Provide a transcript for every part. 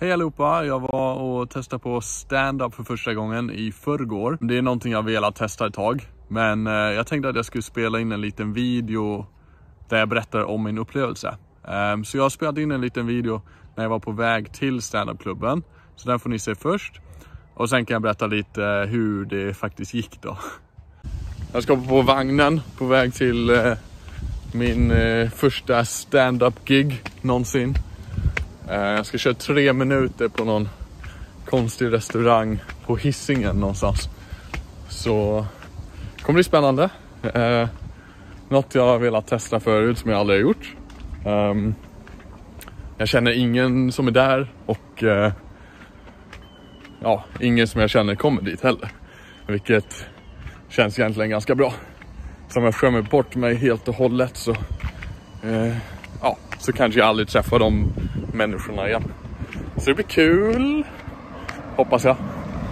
Hej allihopa, jag var och testade på stand-up för första gången i förrgår. Det är någonting jag velat testa ett tag. Men jag tänkte att jag skulle spela in en liten video där jag berättar om min upplevelse. Så jag har spelat in en liten video när jag var på väg till stand-up-klubben. Så den får ni se först. Och sen kan jag berätta lite hur det faktiskt gick då. Jag ska på vagnen på väg till min första stand-up-gig någonsin. Jag ska köra 3 minuter på någon konstig restaurang på Hisingen någonstans. Så det kommer bli spännande. Något jag har velat testa förut som jag aldrig har gjort. Jag känner ingen som är där och ingen som jag känner kommer dit heller. Vilket känns egentligen ganska bra. Så om jag skämmer bort mig helt och hållet så kanske jag aldrig träffar de människorna igen. Så det blir kul. Hoppas jag.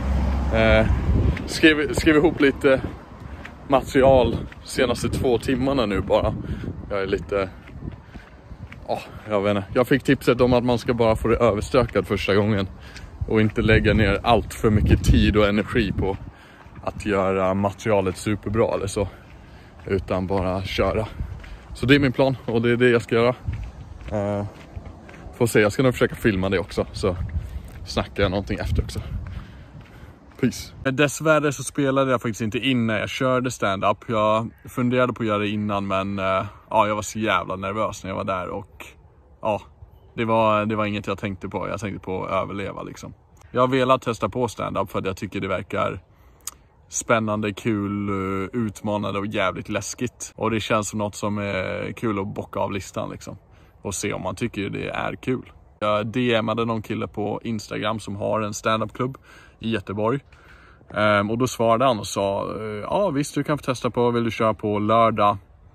Skriv ihop lite material senaste 2 timmarna nu bara. Jag är lite... jag vet inte. Jag fick tipset om att man ska bara få det överstökat första gången. Och inte lägga ner allt för mycket tid och energi på att göra materialet superbra eller så. Utan bara köra. Så det är min plan och det är det jag ska göra. Får se, jag ska nog försöka filma det också. Så snackar jag någonting efter också. Peace. Dessvärre så spelade jag faktiskt inte in när jag körde stand-up. Jag funderade på att göra det innan, men jag var så jävla nervös när jag var där. Och det var inget jag tänkte på. Jag tänkte på att överleva liksom. Jag har velat testa på stand-up för att jag tycker det verkar spännande, kul, utmanande och jävligt läskigt. Och det känns som något som är kul att bocka av listan liksom. Och se om man tycker det är kul. Jag DMade någon kille på Instagram som har en stand-up-klubb i Göteborg. Och då svarade han och sa, visst du kan få testa på, vill du köra på lördag?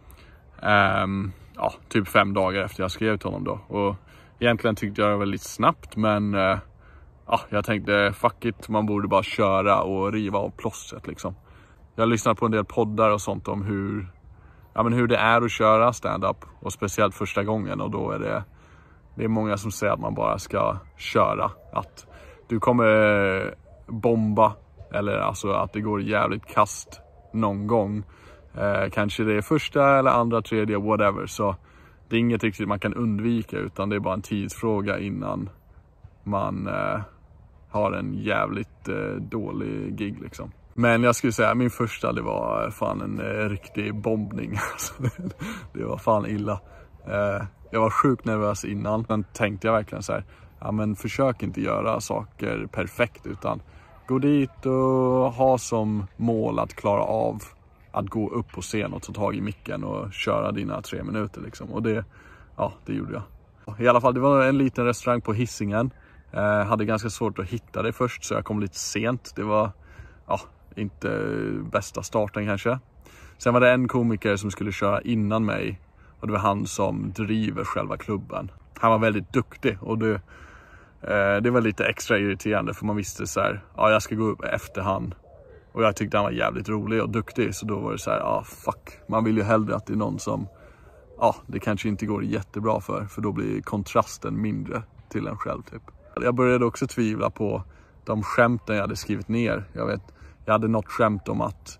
Typ 5 dagar efter jag skrev till honom då. Och egentligen tyckte jag det var lite snabbt, men jag tänkte fuck it, man borde bara köra och riva av plåstret liksom. Jag lyssnar på en del poddar och sånt om hur det är att köra stand-up. Och speciellt första gången, och då är det är många som säger att man bara ska köra. Att du kommer bomba, eller alltså att det går jävligt kast någon gång. Kanske det är första eller andra, tredje, whatever. Så det är inget riktigt man kan undvika, utan det är bara en tidsfråga innan man har en jävligt dålig gig liksom. Men jag skulle säga min första, det var fan en riktig bombning. Det var fan illa. Jag var sjukt nervös innan, men tänkte jag verkligen så här, men försök inte göra saker perfekt, utan gå dit och ha som mål att klara av att gå upp på scen och ta tag i micken och köra dina 3 minuter liksom. Och det gjorde jag. I alla fall, det var en liten restaurang på Hisingen. Hade ganska svårt att hitta det först, så jag kom lite sent. Det var inte bästa starten kanske. Sen var det en komiker som skulle köra innan mig, och det var han som driver själva klubben. Han var väldigt duktig, och det var lite extra irriterande, för man visste så här, jag ska gå upp efter han. Och jag tyckte han var jävligt rolig och duktig, så då var det så här, fuck. Man vill ju hellre att det är någon som det kanske inte går jättebra för då blir kontrasten mindre till en själv typ. Jag började också tvivla på de skämten jag hade skrivit ner. Jag hade något skämt om att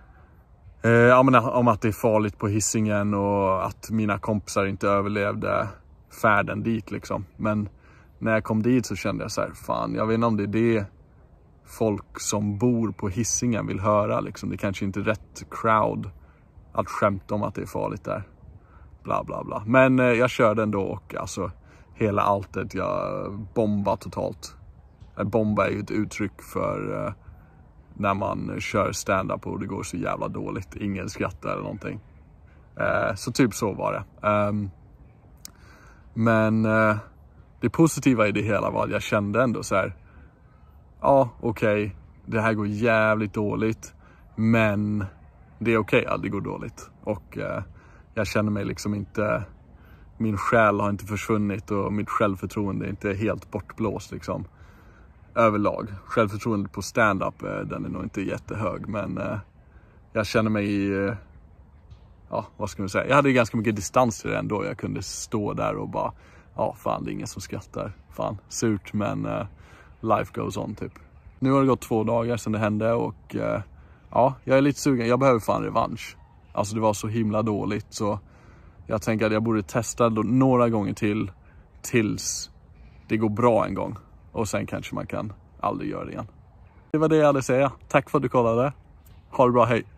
om att det är farligt på Hisingen och att mina kompisar inte överlevde färden dit liksom. Men när jag kom dit så kände jag så här, fan, jag vet inte om det är det folk som bor på Hisingen vill höra liksom. Det kanske inte är rätt crowd att skämta om att det är farligt där. Bla bla bla. Men jag körde ändå, och alltså hela alltet, jag bombade totalt. Bomba är ju ett uttryck för när man kör stand-up och det går så jävla dåligt. Ingen skrattar eller någonting. Så typ så var det. Men det positiva i det hela var att jag kände ändå så här, okej, det här går jävligt dåligt, men det är okej att det går dåligt. Och jag känner mig liksom inte, min själ har inte försvunnit och mitt självförtroende är inte helt bortblåst liksom. Överlag. Självförtroende på stand-up, den är nog inte jättehög, men jag känner mig vad ska man säga, jag hade ganska mycket distans till det ändå. Jag kunde stå där och bara ja fan, det är ingen som skrattar. Fan, surt, men life goes on typ. Nu har det gått 2 dagar sedan det hände och ja, jag är lite sugen. Jag behöver fan revansch. Alltså det var så himla dåligt, så jag tänker att jag borde testa några gånger till tills det går bra en gång. Och sen kanske man kan aldrig göra det igen. Det var det jag hade att säga. Tack för att du kollade. Ha det bra, hej!